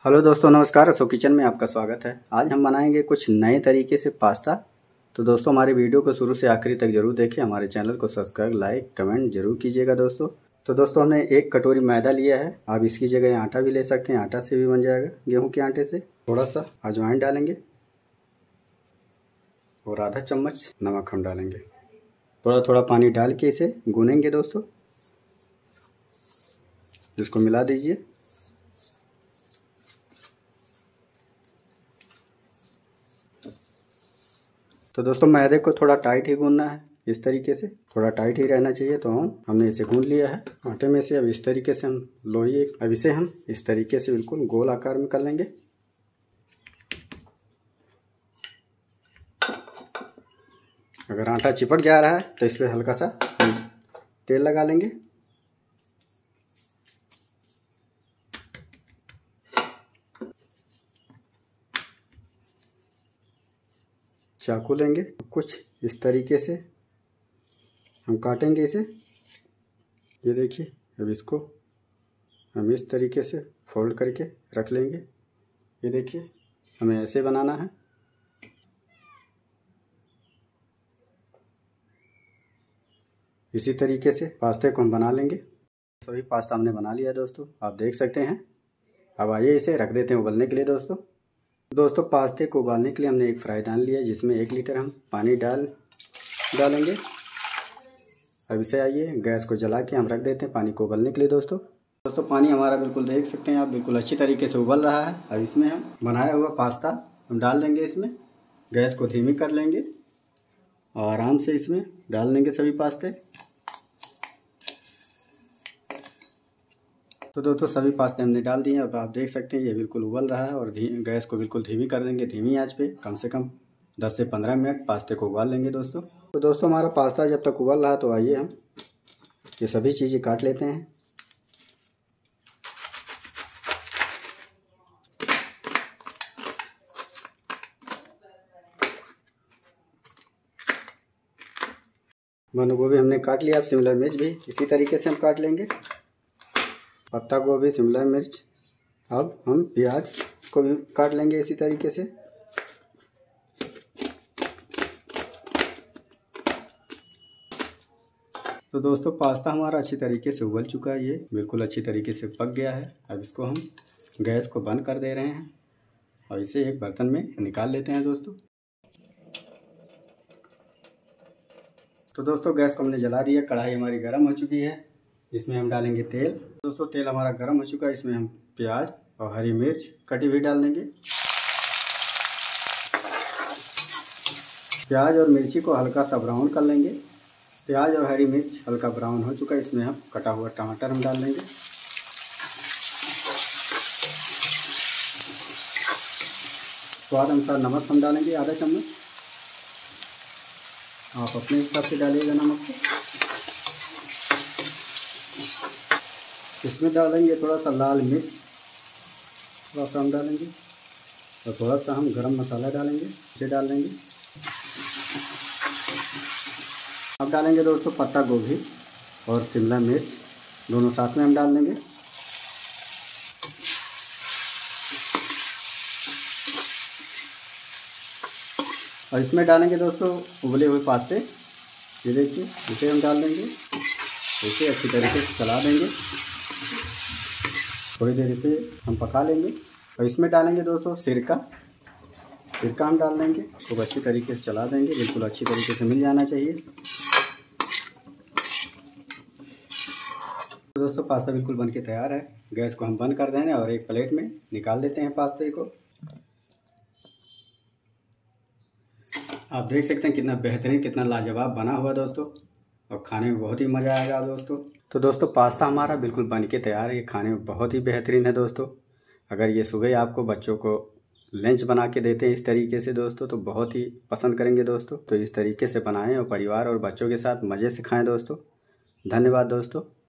Hello दोस्तों, नमस्कार। Ashok kitchen में आपका स्वागत है। आज हम बनाएंगे कुछ नए तरीके से पास्ता। तो दोस्तों हमारे वीडियो को शुरू से आखिरी तक जरूर देखें। हमारे चैनल को सब्सक्राइब, लाइक, कमेंट जरूर कीजिएगा दोस्तों। तो दोस्तों हमने 1 कटोरी मैदा लिया है। आप इसकी जगह आटा भी ले सकते हैं, आटा से भी बन जाएगा, गेहूँ के आटे से। थोड़ा सा अजवाइन डालेंगे और आधा चम्मच नमक हम डालेंगे। थोड़ा थोड़ा पानी डाल के इसे गूनेंगे दोस्तों। इसको मिला दीजिए। तो दोस्तों मैदे को थोड़ा टाइट ही गूंदना है, इस तरीके से थोड़ा टाइट ही रहना चाहिए। तो हमने इसे गूंद लिया है आटे में से। अब इस तरीके से हम लोई, अब इसे हम इस तरीके से बिल्कुल गोल आकार में कर लेंगे। अगर आटा चिपक जा रहा है तो इस पर हल्का सा तेल लगा लेंगे। चाकू लेंगे, कुछ इस तरीके से हम काटेंगे इसे। ये देखिए, अब इसको हम इस तरीके से फोल्ड करके रख लेंगे। ये देखिए, हमें ऐसे बनाना है। इसी तरीके से पास्ते को हम बना लेंगे। सभी पास्ता हमने बना लिया दोस्तों, आप देख सकते हैं। अब आइए इसे रख देते हैं उबलने के लिए दोस्तों पास्ते को उबालने के लिए हमने एक फ्राई पैन लिया है, जिसमें 1 लीटर हम पानी डालेंगे। अब इसे आइए गैस को जला के हम रख देते हैं पानी को उबलने के लिए दोस्तों पानी हमारा बिल्कुल देख सकते हैं आप, बिल्कुल अच्छी तरीके से उबल रहा है। अब इसमें हम बनाया हुआ पास्ता हम डाल देंगे। इसमें गैस को धीमी कर लेंगे और आराम से इसमें डाल देंगे सभी पास्ते। तो दोस्तों सभी पास्ते हमने डाल दिए। अब आप देख सकते हैं ये बिल्कुल उबल रहा है और गैस को बिल्कुल धीमी कर देंगे। धीमी आंच पे कम से कम 10 से 15 मिनट पास्ते को उबाल लेंगे दोस्तों। तो दोस्तों हमारा पास्ता जब तक उबल रहा है तो आइए हम ये सभी चीज़ें काट लेते हैं। बंद गोभी हमने काट लिया। अब शिमला मिर्च भी इसी तरीके से हम काट लेंगे। पत्ता गोभी, शिमला मिर्च। अब हम प्याज को भी काट लेंगे इसी तरीके से। तो दोस्तों पास्ता हमारा अच्छी तरीके से उबल चुका है, ये बिल्कुल अच्छी तरीके से पक गया है। अब इसको हम गैस को बंद कर दे रहे हैं और इसे एक बर्तन में निकाल लेते हैं दोस्तों। तो दोस्तों गैस को हमने जला दिया, कढ़ाई हमारी गर्म हो चुकी है। इसमें हम डालेंगे तेल। दोस्तों तेल हमारा गर्म हो चुका है, इसमें हम प्याज और हरी मिर्च कटी हुई डाल देंगे। प्याज और मिर्ची को हल्का सा ब्राउन कर लेंगे। प्याज और हरी मिर्च हल्का ब्राउन हो चुका है, इसमें हम कटा हुआ टमाटर हम डाल देंगे। स्वाद अनुसार नमक हम डालेंगे आधा चम्मच। आप अपने हिसाब से डालिएगा नमक को। इसमें डालेंगे थोड़ा सा लाल मिर्च, थोड़ा सा हम डालेंगे और थोड़ा सा हम गरम मसाला डालेंगे, इसे डाल देंगे। अब डालेंगे दोस्तों पत्ता गोभी और शिमला मिर्च, दोनों साथ में हम डाल देंगे। और इसमें डालेंगे दोस्तों उबले हुए पास्ते। ये देखिए, इसे हम डाल देंगे। इसे अच्छी तरीके से चला देंगे, थोड़ी देर इसे हम पका लेंगे। और इसमें डालेंगे दोस्तों सिरका हम डाल देंगे। खूब अच्छी तरीके से चला देंगे, बिल्कुल अच्छी तरीके से मिल जाना चाहिए। तो दोस्तों पास्ता बिल्कुल बनके तैयार है। गैस को हम बंद कर देंगे और एक प्लेट में निकाल देते हैं पास्ते को। आप देख सकते हैं कितना बेहतरीन, कितना लाजवाब बना हुआ दोस्तों, और खाने में बहुत ही मज़ा आएगा दोस्तों। तो दोस्तों पास्ता हमारा बिल्कुल बनके तैयार है। ये खाने में बहुत ही बेहतरीन है दोस्तों। अगर ये सुबह आपको बच्चों को लंच बना के देते हैं इस तरीके से दोस्तों, तो बहुत ही पसंद करेंगे दोस्तों। तो इस तरीके से बनाएं और परिवार और बच्चों के साथ मज़े से खाएं दोस्तों। धन्यवाद दोस्तों।